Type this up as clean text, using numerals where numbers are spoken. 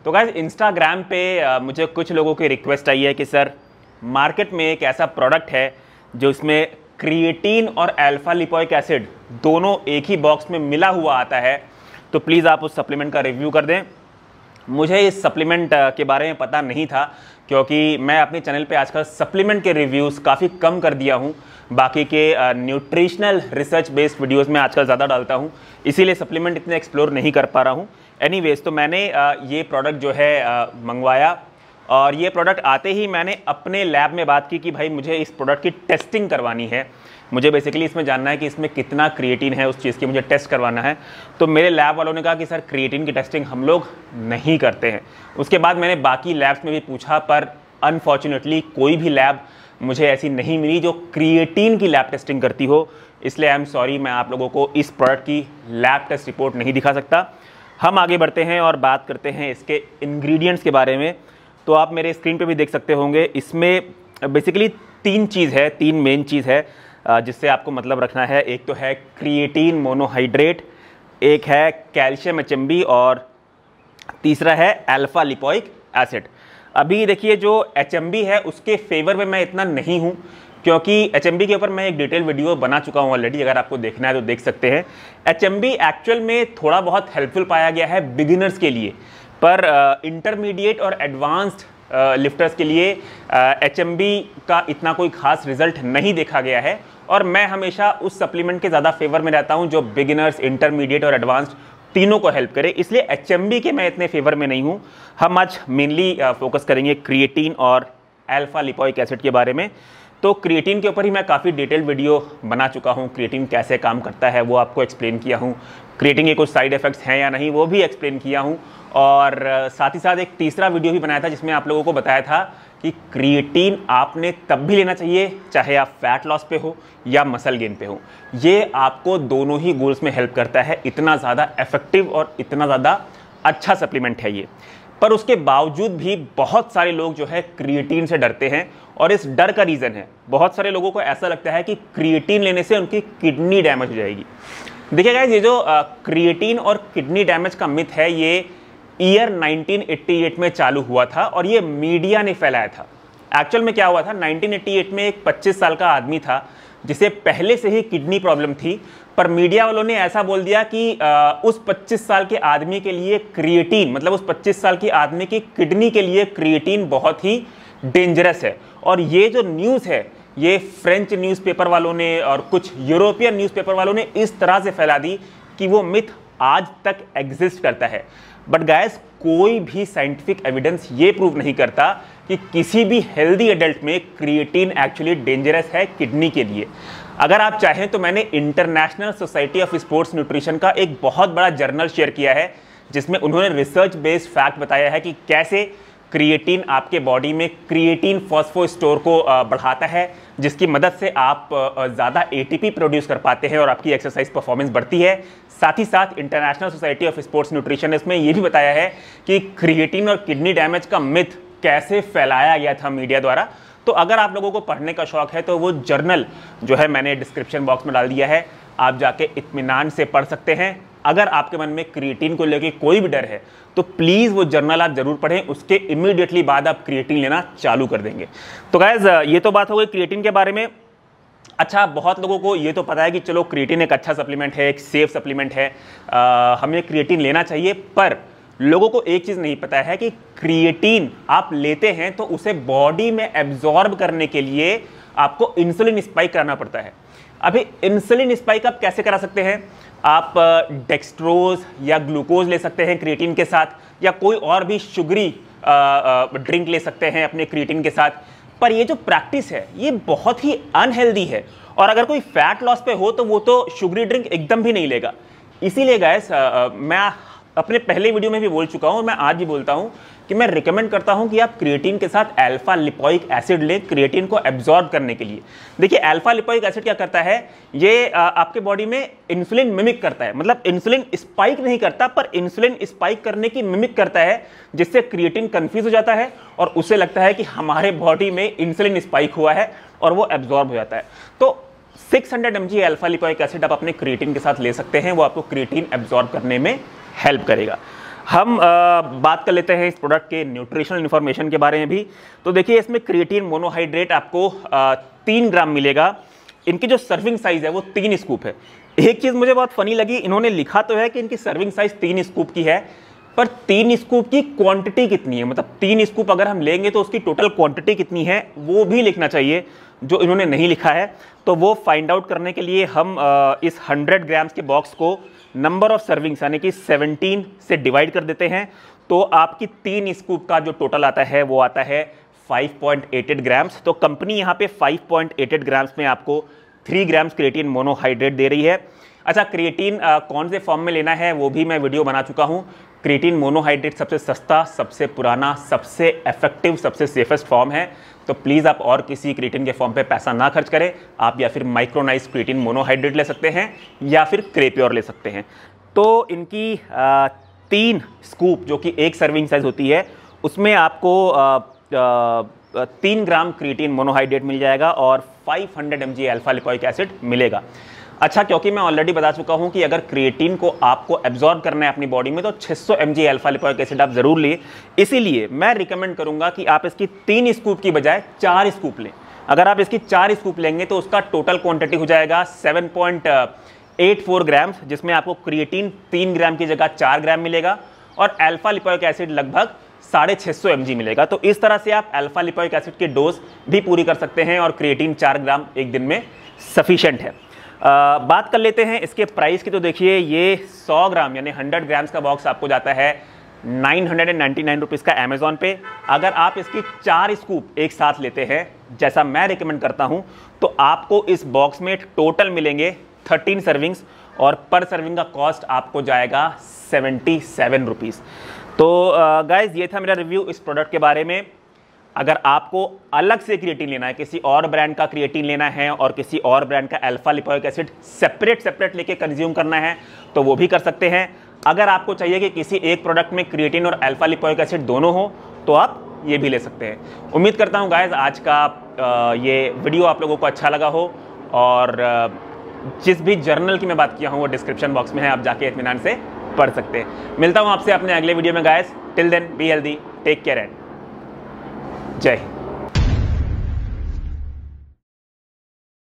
तो guys Instagram पे मुझे कुछ लोगों की रिक्वेस्ट आई है कि सर मार्केट में एक ऐसा प्रोडक्ट है जो इसमें क्रिएटिन और अल्फा लिपोइक एसिड दोनों एक ही बॉक्स में मिला हुआ आता है, तो प्लीज़ आप उस सप्लीमेंट का रिव्यू कर दें। मुझे इस सप्लीमेंट के बारे में पता नहीं था क्योंकि मैं अपने चैनल पे आजकल सप्लीमेंट के रिव्यूज़ काफ़ी कम कर दिया हूँ। बाकी के न्यूट्रिशनल रिसर्च बेस्ड वीडियोस में आजकल ज़्यादा डालता हूँ, इसीलिए सप्लीमेंट इतने एक्सप्लोर नहीं कर पा रहा हूँ। एनीवेज, तो मैंने ये प्रोडक्ट जो है मंगवाया और ये प्रोडक्ट आते ही मैंने अपने लैब में बात की कि भाई मुझे इस प्रोडक्ट की टेस्टिंग करवानी है। मुझे बेसिकली इसमें जानना है कि इसमें कितना क्रिएटिन है, उस चीज़ की मुझे टेस्ट करवाना है। तो मेरे लैब वालों ने कहा कि सर क्रिएटिन की टेस्टिंग हम लोग नहीं करते हैं। उसके बाद मैंने बाकी लैब्स में भी पूछा, पर अनफॉर्चुनेटली कोई भी लैब मुझे ऐसी नहीं मिली जो क्रिएटिन की लैब टेस्टिंग करती हो। इसलिए आई एम सॉरी, मैं आप लोगों को इस प्रोडक्ट की लैब टेस्ट रिपोर्ट नहीं दिखा सकता। हम आगे बढ़ते हैं और बात करते हैं इसके इंग्रेडिएंट्स के बारे में। तो आप मेरे स्क्रीन पे भी देख सकते होंगे, इसमें बेसिकली तीन मेन चीज़ है जिससे आपको मतलब रखना है। एक तो है क्रिएटिन मोनोहाइड्रेट, एक है कैल्शियम HMB और तीसरा है अल्फा लिपोइक एसिड। अभी देखिए जो HMB है उसके फेवर में मैं इतना नहीं हूँ क्योंकि HMB के ऊपर मैं एक डिटेल वीडियो बना चुका हूँ ऑलरेडी। अगर आपको देखना है तो देख सकते हैं। HMB एक्चुअल में थोड़ा बहुत हेल्पफुल पाया गया है बिगिनर्स के लिए, पर इंटरमीडिएट और एडवांस्ड लिफ्टर्स के लिए HMB का इतना कोई खास रिजल्ट नहीं देखा गया है। और मैं हमेशा उस सप्लीमेंट के ज़्यादा फेवर में रहता हूँ जो बिगिनर्स, इंटरमीडिएट और एडवांस्ड तीनों को हेल्प करे, इसलिए HMB के मैं इतने फेवर में नहीं हूँ। हम आज मेनली फोकस करेंगे क्रिएटिन और अल्फा लिपोइक एसिड के बारे में। तो क्रिएटिन के ऊपर ही मैं काफ़ी डिटेल वीडियो बना चुका हूँ। क्रिएटिन कैसे काम करता है वो आपको एक्सप्लेन किया हूँ, क्रिएटिन के कुछ साइड इफ़ेक्ट्स हैं या नहीं वो भी एक्सप्लेन किया हूँ। और साथ ही साथ एक तीसरा वीडियो भी बनाया था जिसमें आप लोगों को बताया था कि क्रिएटिन आपने तब भी लेना चाहिए चाहे आप फैट लॉस पे हो या मसल गेन पे हो। ये आपको दोनों ही गोल्स में हेल्प करता है। इतना ज़्यादा इफेक्टिव और इतना ज़्यादा अच्छा सप्लीमेंट है ये। पर उसके बावजूद भी बहुत सारे लोग जो है क्रिएटिन से डरते हैं और इस डर का रीज़न है, बहुत सारे लोगों को ऐसा लगता है कि क्रिएटिन लेने से उनकी किडनी डैमेज हो जाएगी। देखिए गाइस, ये जो क्रिएटिन और किडनी डैमेज का मिथ है ये ईयर 1988 में चालू हुआ था और ये मीडिया ने फैलाया था। एक्चुअल में क्या हुआ था, 1988 में एक 25 साल का आदमी था जिसे पहले से ही किडनी प्रॉब्लम थी, पर मीडिया वालों ने ऐसा बोल दिया कि उस 25 साल के आदमी के लिए क्रिएटिन, मतलब उस 25 साल के आदमी की किडनी के लिए क्रिएटिन बहुत ही डेंजरस है। और ये जो न्यूज़ है ये फ्रेंच न्यूज़पेपर वालों ने और कुछ यूरोपियन न्यूज़पेपर वालों ने इस तरह से फैला दी कि वो मिथ आज तक एग्जिस्ट करता है। बट गाइस, कोई भी साइंटिफिक एविडेंस ये प्रूव नहीं करता कि किसी भी हेल्दी एडल्ट में क्रिएटिन एक्चुअली डेंजरस है किडनी के लिए। अगर आप चाहें तो मैंने international society of sports nutrition का एक बहुत बड़ा जर्नल शेयर किया है जिसमें उन्होंने रिसर्च बेस्ड फैक्ट बताया है कि कैसे क्रिएटिन आपके बॉडी में क्रिएटिन फॉस्फोस्टोर को बढ़ाता है, जिसकी मदद से आप ज़्यादा ATP प्रोड्यूस कर पाते हैं और आपकी एक्सरसाइज परफॉर्मेंस बढ़ती है। साथ ही साथ international society of sports nutrition ने इसमें यह भी बताया है कि क्रिएटिन और किडनी डैमेज का मिथ कैसे फैलाया गया था मीडिया द्वारा। तो अगर आप लोगों को पढ़ने का शौक है तो वो जर्नल जो है मैंने डिस्क्रिप्शन बॉक्स में डाल दिया है, आप जाके इत्मीनान से पढ़ सकते हैं। अगर आपके मन में क्रिएटिन को लेकर कोई भी डर है तो प्लीज़ वो जर्नल आप जरूर पढ़ें, उसके इमीडिएटली बाद आप क्रिएटिन लेना चालू कर देंगे। तो गाइस, ये तो बात हो गई क्रिएटिन के बारे में। अच्छा, बहुत लोगों को ये तो पता है कि चलो क्रिएटिन एक अच्छा सप्लीमेंट है, एक सेफ सप्लीमेंट है, हमें क्रिएटिन लेना चाहिए। पर लोगों को एक चीज़ नहीं पता है कि क्रिएटिन आप लेते हैं तो उसे बॉडी में एब्जॉर्ब करने के लिए आपको इंसुलिन स्पाइक करना पड़ता है। अभी इंसुलिन स्पाइक आप कैसे करा सकते हैं? आप डेक्सट्रोज या ग्लूकोज ले सकते हैं क्रिएटिन के साथ, या कोई और भी शुगरी ड्रिंक ले सकते हैं अपने क्रिएटिन के साथ। पर ये जो प्रैक्टिस है ये बहुत ही अनहेल्दी है। और अगर कोई फैट लॉस पे हो तो वो तो शुगरी ड्रिंक एकदम भी नहीं लेगा। इसीलिए गाइस, मैं अपने पहले वीडियो में भी बोल चुका हूं और मैं आज भी बोलता हूं कि मैं रिकमेंड करता हूं कि आप क्रिएटिन के साथ अल्फा लिपोइक एसिड लें क्रिएटिन को एब्जॉर्ब करने के लिए। देखिए, अल्फा लिपोइक एसिड क्या करता है, ये आपके बॉडी में इंसुलिन मिमिक करता है। मतलब इंसुलिन स्पाइक नहीं करता, पर इंसुलिन स्पाइक करने की मिमिक करता है, जिससे क्रिएटिन कंफ्यूज हो जाता है और उसे लगता है कि हमारे बॉडी में इंसुलिन स्पाइक हुआ है और वो एब्जॉर्ब हो जाता है। तो 600 mg अल्फा लिपोइक एसिड आप अपने क्रिएटिन के साथ ले सकते हैं, वो आपको क्रिएटिन एब्जॉर्ब करने में हेल्प करेगा। हम बात कर लेते हैं इस प्रोडक्ट के न्यूट्रिशनल इन्फॉर्मेशन के बारे में भी। तो देखिए इसमें क्रिएटिन मोनोहाइड्रेट आपको 3 ग्राम मिलेगा। इनकी जो सर्विंग साइज है वो 3 स्कूप है। एक चीज़ मुझे बहुत फनी लगी, इन्होंने लिखा तो है कि इनकी सर्विंग साइज 3 स्कूप की है, पर 3 स्कूप की क्वांटिटी कितनी है, मतलब 3 स्कूप अगर हम लेंगे तो उसकी टोटल क्वांटिटी कितनी है वो भी लिखना चाहिए, जो इन्होंने नहीं लिखा है। तो वो फाइंड आउट करने के लिए हम इस 100 ग्राम्स के बॉक्स को नंबर ऑफ सर्विंग्स यानी कि 17 से डिवाइड कर देते हैं। तो आपकी 3 स्कूप का जो टोटल आता है वो आता है 5.88 ग्राम्स। तो कंपनी यहाँ पे 5.88 ग्राम्स में आपको 3 ग्राम्स क्रिएटिन मोनोहाइड्रेट दे रही है। अच्छा, क्रिएटिन कौन से फॉर्म में लेना है वो भी मैं वीडियो बना चुका हूँ। क्रिएटिन मोनोहाइड्रेट सबसे सस्ता, सबसे पुराना, सबसे इफेक्टिव, सबसे सेफेस्ट फॉर्म है। तो प्लीज़ आप और किसी क्रिएटिन के फॉर्म पे पैसा ना खर्च करें। आप या फिर माइक्रोनाइज क्रिएटिन मोनोहाइड्रेट ले सकते हैं या फिर क्रेप्योर ले सकते हैं। तो इनकी 3 स्कूप जो कि 1 सर्विंग साइज होती है उसमें आपको 3 ग्राम क्रिएटिन मोनोहाइड्रेट मिल जाएगा और 500 mg अल्फा लिपोइक एसिड मिलेगा। अच्छा, क्योंकि मैं ऑलरेडी बता चुका हूं कि अगर क्रिएटिन को आपको एब्जॉर्ब करना है अपनी बॉडी में तो 600 mg अल्फा लिपोइक एसिड आप जरूर लें। इसीलिए मैं रिकमेंड करूंगा कि आप इसकी 3 स्कूप की बजाय 4 स्कूप लें। अगर आप इसकी 4 स्कूप लेंगे तो उसका टोटल क्वांटिटी हो जाएगा 7.84 ग्राम्स, जिसमें आपको क्रिएटिन 3 ग्राम की जगह 4 ग्राम मिलेगा और अल्फा लिपोइक एसिड लगभग 650 mg मिलेगा। तो इस तरह से आप अल्फा लिपोइक एसिड की डोज भी पूरी कर सकते हैं और क्रिएटिन 4 ग्राम एक दिन में सफिशिएंट है। बात कर लेते हैं इसके प्राइस की। तो देखिए ये 100 ग्राम यानी 100 ग्राम्स का बॉक्स आपको जाता है 999 रुपीज़ का अमेजोन पे। अगर आप इसकी 4 स्कूप एक साथ लेते हैं जैसा मैं रिकमेंड करता हूं तो आपको इस बॉक्स में टोटल मिलेंगे 13 सर्विंग्स और पर सर्विंग का कॉस्ट आपको जाएगा 77 रुपीज़। तो गाइज ये था मेरा रिव्यू इस प्रोडक्ट के बारे में। अगर आपको अलग से क्रिएटिन लेना है, किसी और ब्रांड का क्रिएटिन लेना है और किसी और ब्रांड का अल्फा लिपोइक एसिड सेपरेट लेके कंज्यूम करना है तो वो भी कर सकते हैं। अगर आपको चाहिए कि किसी एक प्रोडक्ट में क्रिएटिन और अल्फा लिपोइक एसिड दोनों हो तो आप ये भी ले सकते हैं। उम्मीद करता हूँ गाइज आज का ये वीडियो आप लोगों को अच्छा लगा हो और जिस भी जर्नल की मैं बात किया हूँ वो डिस्क्रिप्शन बॉक्स में है, आप जाके इत्मीनान से पढ़ सकते हैं। मिलता हूँ आपसे अपने अगले वीडियो में guys. Till then be healthy, take care and जय हिंद।